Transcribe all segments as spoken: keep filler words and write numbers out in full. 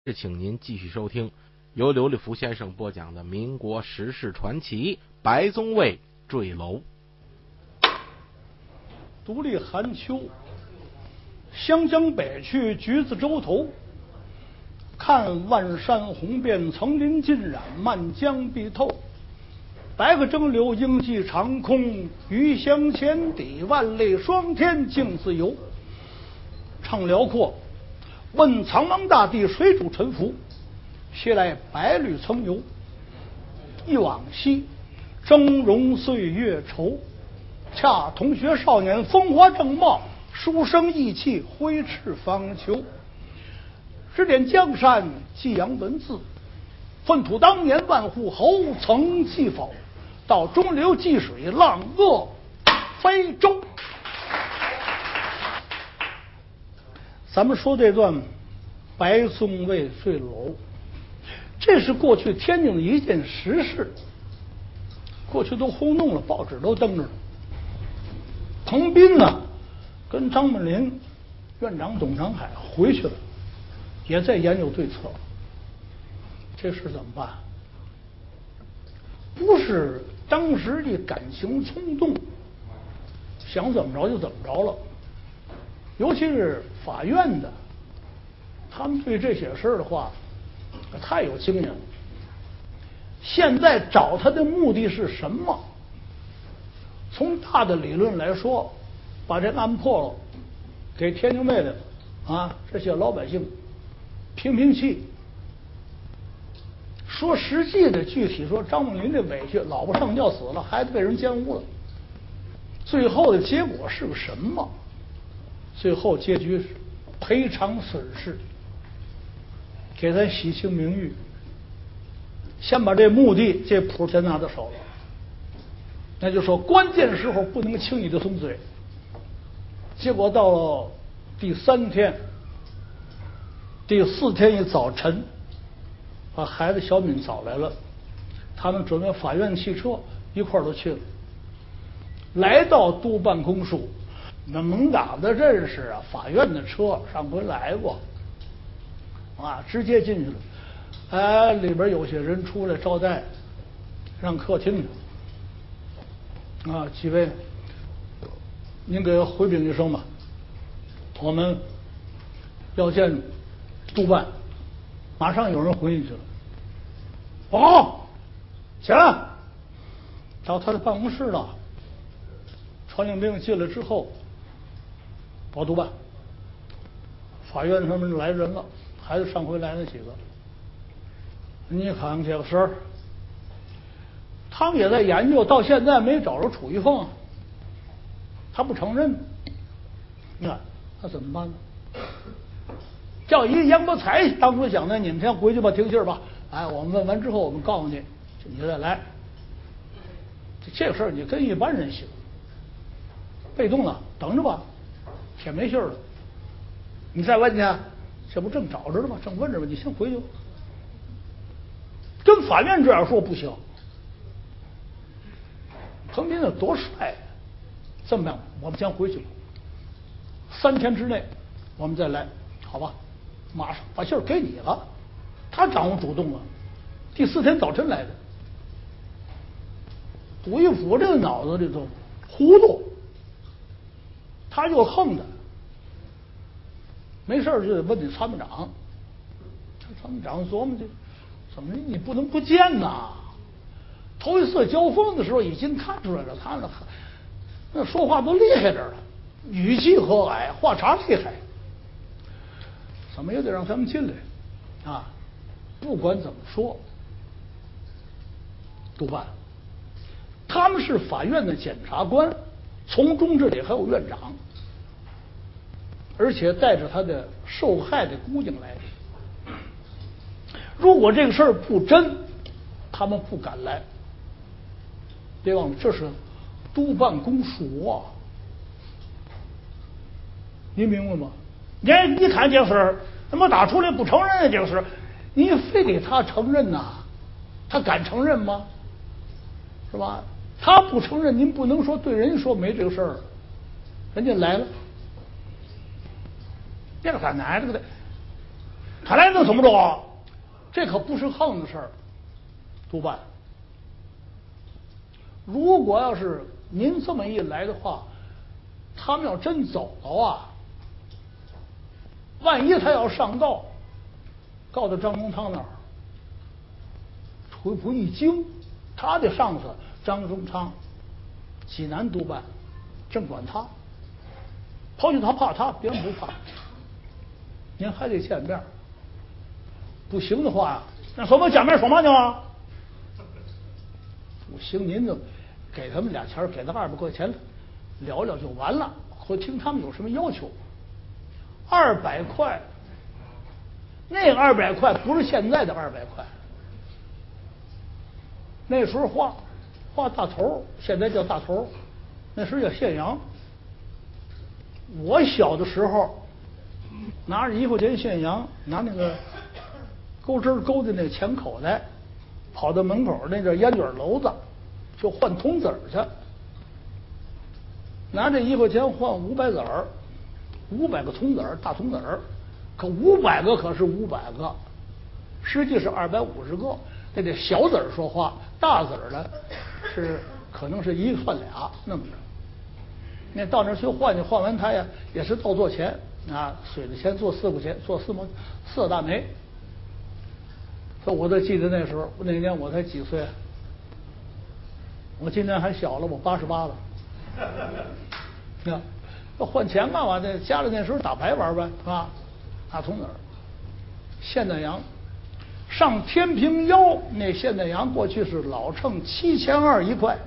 请您继续收听由刘立福先生播讲的民国时事传奇《白宗卫坠楼》。 独立寒秋，湘江北去橘子洲头，看万山红遍，层林尽染，漫江碧透。白个蒸馏，应系长空，余香千底，万类霜天竞自由。畅辽阔，问苍茫大地，谁主沉浮？携来百侣曾游。忆往昔，峥嵘岁月稠。恰同学少年，风华正茂，书生意气，挥斥方遒。指点江山，激扬文字，粪土当年万户侯曾记否？到中流济水，浪遏飞舟。咱们说这段白宗卫坠楼，这是过去天津的一件实事，过去都轰动了，报纸都登着了。彭斌呢，跟张本林、院长董长海回去了，也在研究对策。这事怎么办？不是当时的感情冲动，想怎么着就怎么着了。尤其是法院的，他们对这些事儿的话太有经验了。现在找他的目的是什么？从大的理论来说，把这案破了，给天津卫的啊这些老百姓平平气。说实际的，具体说，张梦麟这委屈，老婆上吊死了，孩子被人奸污了，最后的结果是个什么？最后结局是赔偿损失，给咱洗清名誉。先把这目的这谱先拿到手了，那就说关键时候不能轻易的松嘴。结果到了第三天、第四天一早晨，把孩子小敏找来了，他们准备法院汽车一块儿都去了。来到督办公署，那蒙打的认识啊，法院的车上回来过啊，直接进去了。哎，里边有些人出来招待，让客厅去啊，几位，您给回禀一声吧，我们要见督办。马上有人回进去了。哦，起来，到他的办公室了。传令兵进来之后，报督办，法院他们来人了，孩子上回来那几个，你看看这个事儿，他们也在研究，到现在没找着楚玉凤，他不承认，你看那怎么办呢？叫一杨伯才当初讲的，你们先回去吧，听信儿吧。哎，我们问完之后，我们告诉你，你再来。这个事儿你跟一般人行，被动了，等着吧，天没信儿了。你再问去，这不正找着了吗？正问着吗？你先回去吧。跟法院这样说不行。彭斌那多帅啊！这么样，我们先回去吧。三天之内，我们再来，好吧？马上把信儿给你了，他掌握主动了。第四天早晨来的，杜一甫这个脑子里头糊涂，他就横的，没事就得问你参谋长。参谋长琢磨去，怎么你不能不见呐？头一次交锋的时候已经看出来了，他那那说话都厉害着了，语气和蔼，话茬厉害。怎么也得让他们进来啊！不管怎么说，督办，他们是法院的检察官，从中这里还有院长，而且带着他的受害的姑娘来。如果这个事儿不真，他们不敢来。别忘了，这是督办公署啊，您明白吗？你你看这事儿，他妈打出来不承认这个事儿，你非得他承认呐、啊？他敢承认吗？是吧？他不承认，您不能说对人说没这个事儿，人家来了，别看哪这个的， 他来能怎么着？这可不是横的事儿，督办。如果要是您这么一来的话，他们要真走了啊，万一他要上告，告到张宗昌那儿，楚玉璞一惊，他的上司张宗昌，济南督办，正管他，刨去他怕他，别人不怕，您还得见面，不行的话，那说我见面说嘛去啊？不行，您就给他们俩钱，给他二百块钱，聊聊就完了。或听他们有什么要求。二百块，那个二百块不是现在的二百块，那时候画画大头，现在叫大头，那时候叫现洋。我小的时候拿着一块钱现洋，拿那个钩针勾的那个钱口袋，跑到门口那叫烟卷楼子，就换铜子儿去，拿这一块钱换五百子儿，五百个铜子儿，大铜子儿，可五百个可是五百个，实际是二百五十个。那这小子儿说话，大子儿呢是可能是一个算俩那么着。那到那儿去换去，换完他呀也是倒做钱啊，水的钱做四块钱，做四毛四个大枚。说我都记得那时候，那年我才几岁，我今年还小了，我八十八了。那要换钱干嘛？这家里那时候打牌玩呗，是吧？打铜子儿，现代洋上天平腰，那现代洋过去是老秤七千二一块，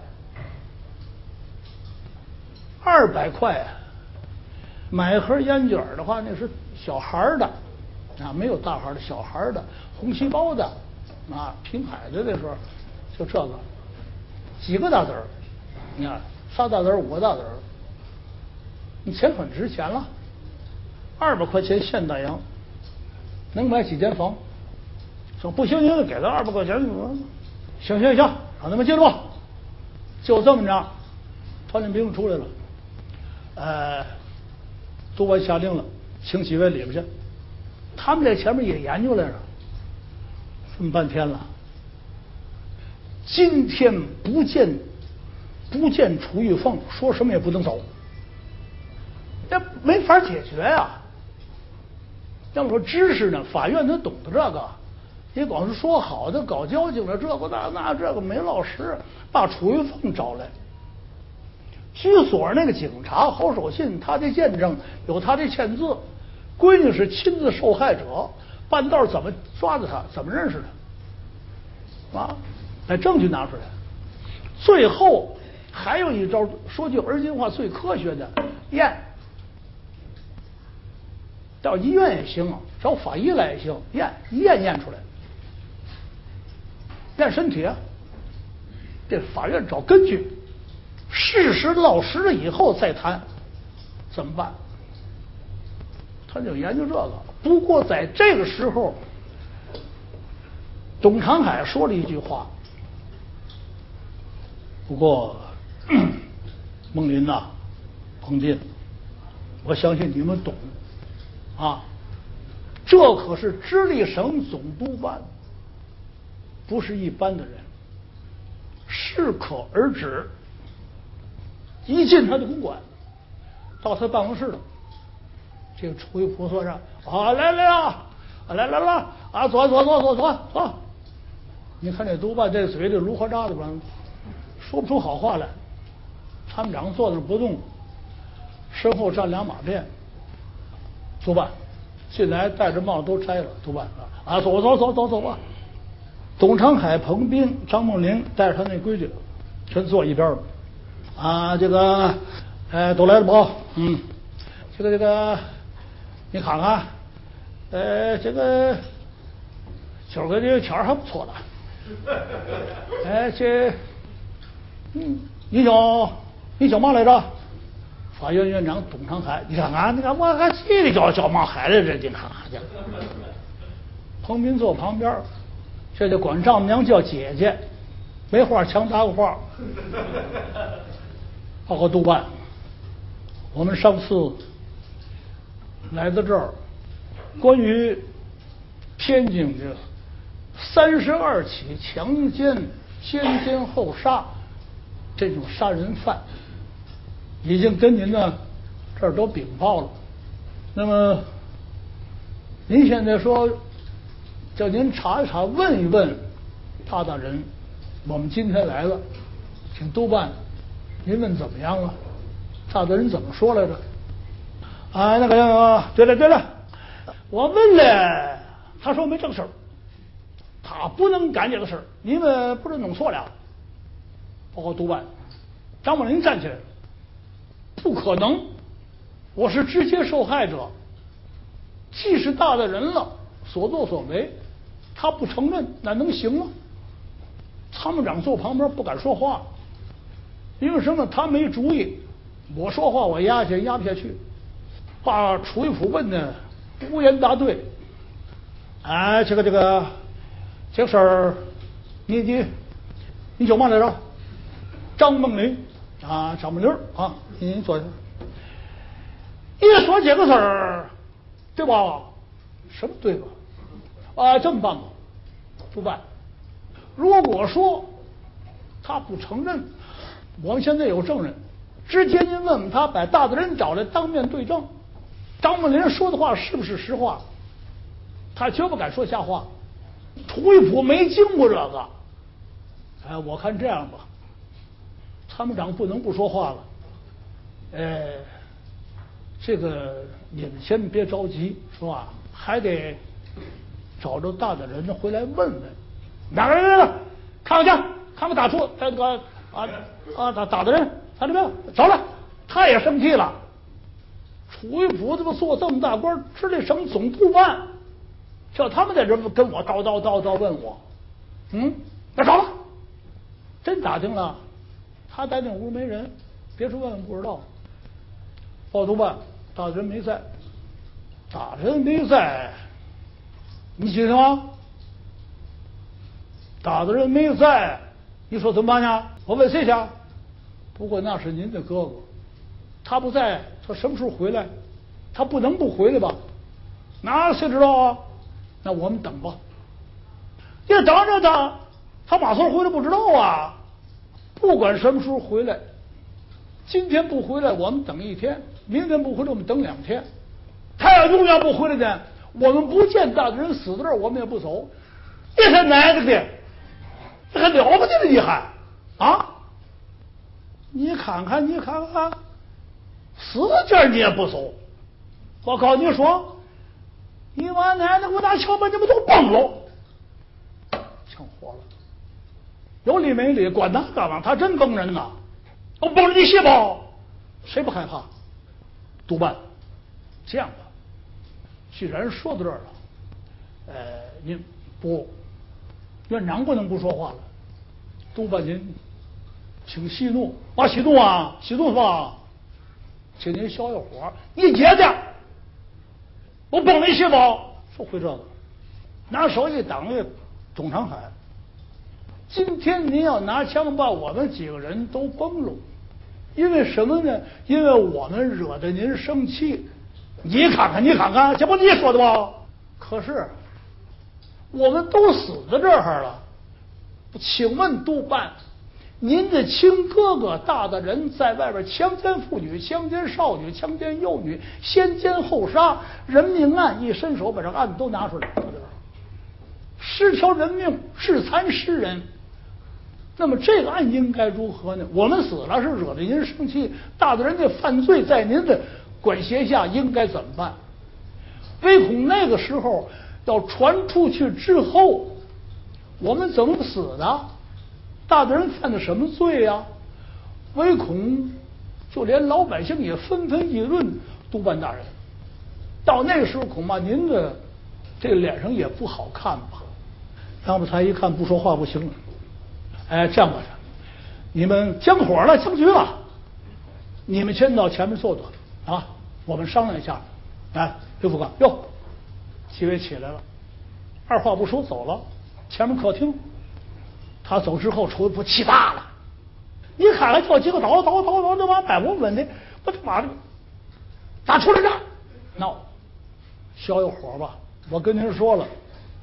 二百块啊！买盒烟卷的话，那是小孩的啊，没有大孩的，小孩的红旗包的啊，平海的那时候就这个几个大子儿，你看仨大子儿五个大子儿，你钱很值钱了，二百块钱现代洋能买几间房？说不行，你就给他二百块钱，行行行，让他们进入，就这么着，团练兵出来了，呃，督办下令了，请几位里边去。他们在前面也研究来着，问半天了，今天不见不见楚玉凤，说什么也不能走，这没法解决呀、啊。要么说知识呢，法院他懂得这个，你光是说好的搞交情了，这个那那这个没落实，把楚玉凤找来。居所那个警察侯守信，他的见证有他的签字，闺女是亲自受害者，半道怎么抓的他，怎么认识他，啊，把证据拿出来。最后还有一招，说句而今话最科学的，验。到医院也行啊，找法医来也行，验一验验出来，验身体啊。这法院找根据，事实落实了以后再谈怎么办，他就研究这个。不过在这个时候，董长海说了一句话，不过孟林呐、啊，彭斌，我相信你们懂啊，这可是直隶省总督办，不是一般的人，适可而止。一进他的公馆，到他办公室了，这个楚玉璞说上啊，来来啊，来来来啊，坐坐坐坐坐坐。你看这督办这嘴里芦花渣子吧，说不出好话来。参长坐那不动，身后站两马便。督办进来，戴着帽子都摘了。督办啊，走走走走走吧。董长海、彭斌、张梦麟带着他那闺女，全坐一边了。啊，这个，呃，都来了不？嗯，这个这个，你看看，呃，这个今儿个这个天儿还不错了。哎，这，嗯，你叫你叫嘛来着？法院院长董长海，你看看，你看我还记得叫叫嘛海来着？你看看去。彭斌坐旁边，这就管丈母娘叫姐姐，没话强搭个话。报告督办，我们上次来到这儿，关于天津的三十二起强奸、先奸后杀这种杀人犯，已经跟您呢这儿都禀报了。那么您现在说叫您查一查，问一问大大人，我们今天来了，请督办，您问怎么样了？大大人怎么说来着？啊，那个，对了对了，我问了，他说没正事儿，他不能干这个事儿，你们不是弄错了。报告督办，张茂林站起来了，不可能，我是直接受害者，既是大大人了，所作所为，他不承认，那能行吗？参谋长坐旁边不敢说话，因为什么？他没主意，我说话我压下去压不下去，把楚一普问的无言答对。哎，这个这个这个事儿，你你你叫嘛来着？张梦林啊，张梦林啊，你坐下。一说这个事儿，对吧？什么对吧？啊，这么办吧，督办，如果说他不承认，我们现在有证人，直接您问问他，把大大人找来当面对证，张梦林说的话是不是实话？他绝不敢说瞎话。楚一普没经过这个，哎，我看这样吧，参谋长不能不说话了。呃，这个你们先别着急，是吧？还得找着大大人回来问问。哪个人了？看看去，看看打出这个啊啊打打的人，看到没有？走了，他也生气了。楚一普这么做这么大官，直隶省总督办，叫他们在这跟我叨叨叨叨问我，嗯，那走了，真打听了，他在那屋没人，别说问问不知道。报督办，大人没在，大人没在，你记得吗？大大人没在，你说怎么办呢？我问谁去？不过那是您的哥哥，他不在，他什么时候回来？他不能不回来吧？那谁知道啊？那我们等吧。你等着他，他马上回来不知道啊。不管什么时候回来，今天不回来，我们等一天；明天不回来，我们等两天。他要永远不回来呢，我们不见大大人死在这儿，我们也不走。你看哪个的？这还了不得了，你还啊？你看看，你看看，死这儿你也不走。我告诉你说，你妈奶奶，我拿枪把你们都崩了，枪活了，有理没理，管他干嘛？他真崩人呐！我崩了你信不？谁不害怕？督办，这样吧，既然说到这儿了，呃，您不。院长不能不说话了，督办您，请息怒，啊，息怒啊，息怒是吧？请您消消火。你姐姐，我崩你信不？说会这个，拿手一挡着，中长海。今天您要拿枪把我们几个人都崩了，因为什么呢？因为我们惹得您生气。你看看，你看看，这不你说的吗？可是。我们都死在这儿了，请问督办，您的亲哥哥大大人在外边强奸妇女、强奸少女、强奸幼女，先奸后杀，人命案一伸手把这个案子都拿出来，十条人命，致残十人。那么这个案应该如何呢？我们死了是惹得您生气，大大人的犯罪在您的管辖下，应该怎么办？唯恐那个时候要传出去之后，我们怎么死的？大大人犯的什么罪呀、啊？唯恐就连老百姓也纷纷议论督办大人。到那个时候，恐怕您的这个脸上也不好看吧？杨宝才一看不说话不行了，哎，这样吧，你们讲火了，讲局了，你们先到前面坐坐啊，我们商量一下。哎，刘副官，哟。几位起来了，二话不说走了。前面客厅，他走之后，楚一普气大了。你看看叫几个倒倒倒倒这妈卖我问的，我他妈的咋出来这？闹，消消火吧。我跟您说了，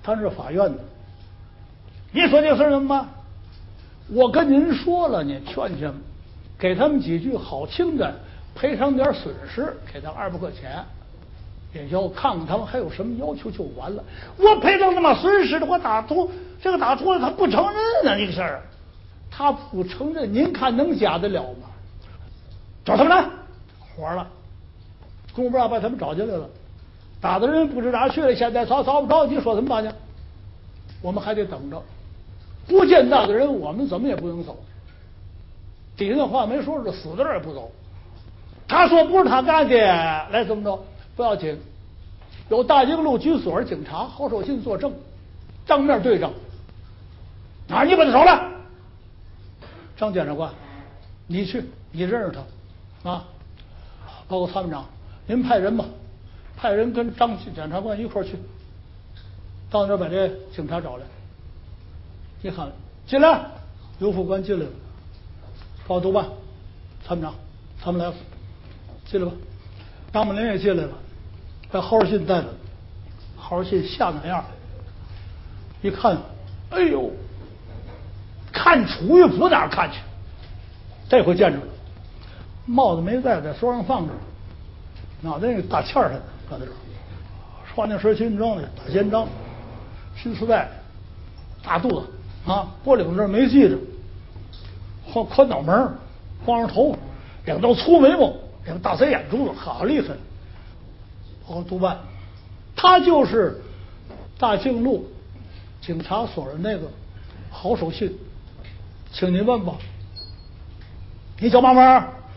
他是法院的，你说这事儿怎么办？我跟您说了，你劝劝，给他们几句好听的，赔偿点损失，给他二百块钱，也就看看他们还有什么要求就完了。我赔偿他妈损失的，我打出这个打出来，他不承认啊，这个事儿，他不承认，您看能假得了吗？找他们来，活了，公不让把他们找进来了，打的人不知哪去了，现在找找不着，你说怎么办呢？我们还得等着。不见到的人，我们怎么也不能走。底下的话没说，是死的人也不走。他说不是他干的，来怎么着？不要紧，有大经路局所警察郝守信作证，当面对证。啊，你把他找来。张检察官，你去，你认识他啊？报告参谋长，您派人吧，派人跟张检察官一块儿去，到那儿把这警察找来。你看，进来，刘副官进来了，报督办，参谋长，他们来了，进来吧。张本林也进来了，把郝守信带来。郝守信像哪样？一看，哎呦，看楚玉福哪儿看去？这回见着了，帽子没戴，在桌上放着，脑袋那个大欠儿似的，搁在这儿，穿那身军装的大肩章，新丝带，大肚子。啊，脖领这儿没系着，宽宽脑门，光着头，两道粗眉毛，两个大贼眼珠子，好厉害！报告督办，他就是大庆路警察所的那个郝守信，请您问吧。你叫嘛名？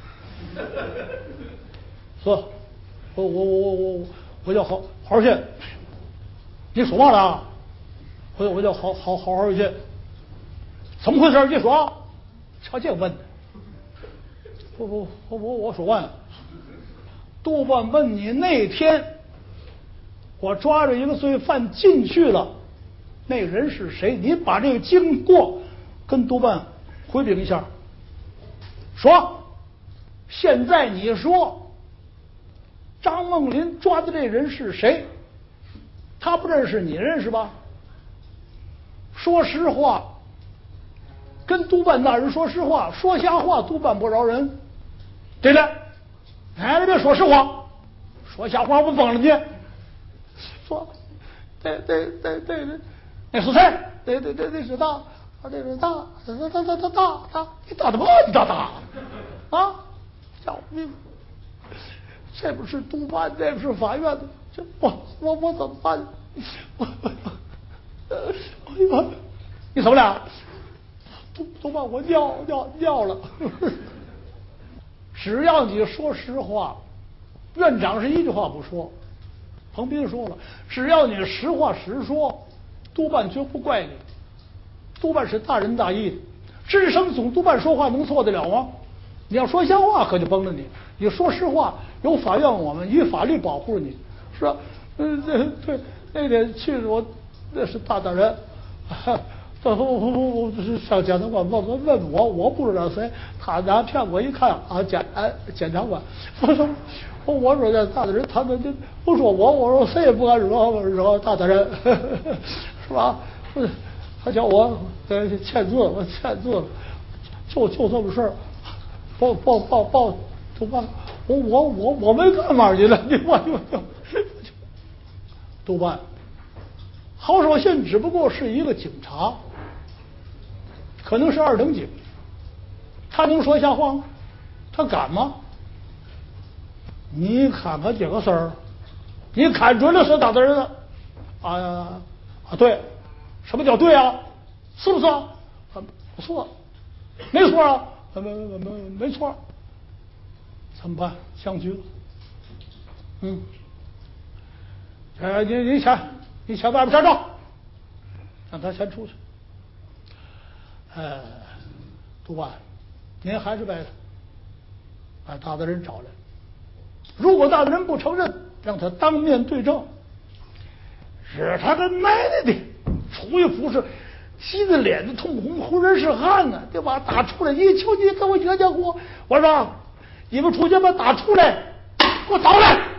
说，我我我我我我叫郝郝守信。你说嘛了？我我叫郝郝郝郝守信。怎么回事？你说，瞧这问的，我我我我我说完了。督办问你那天，我抓着一个罪犯进去了，那人是谁？你把这个经过跟督办回禀一下。说，现在你说，张梦林抓的这人是谁？他不认识，你认识吧？说实话。跟督办大人说实话，说瞎话督办不饶人，对了，哎，别说实话，说瞎话我崩了你。说，对对对对对，那是谁？对对对，那是大，那是大，大大大大大大，你大的么？你大大啊！要命！这不是督办，这不是法院的，这我我我怎么办？我我你怎么了？都把我尿尿尿了。只要你说实话，院长是一句话不说，彭斌说了，只要你实话实说，督办绝不怪你。督办是大仁大义的，智生总督办说话能错得了吗？你要说瞎话可就崩了你。你说实话，有法院我们以法律保护你，是吧？嗯，对对，那天去我那是大大人。我我我我上检察官问问问我，我不知道谁，他拿骗我一看啊，检哎检察官，我说我我说这大大人，他们这不说我，我说谁也不敢惹惹大大人，是吧？他叫我呃签字，我签字了，就就这么事儿，报报报报督办，我我我我没干嘛去了，你我我就督办，郝守信只不过是一个警察。可能是二等警，他能说瞎话吗？他敢吗？你看看这个事儿，你看准了是大大人了啊啊！对，什么叫对啊？是不是啊？啊不错，没错啊，没没没没错。怎么办？相局了。嗯，呃，你你先你先外边站着，让他先出去。呃，督办，您还是把把大大人找来。如果大大人不承认，让他当面对证。是他个奶奶的！楚玉福是急得脸子通红，浑身是汗呢，就把打出来。你求你给我惹惹祸！我说你们出去把打出来，给我找来。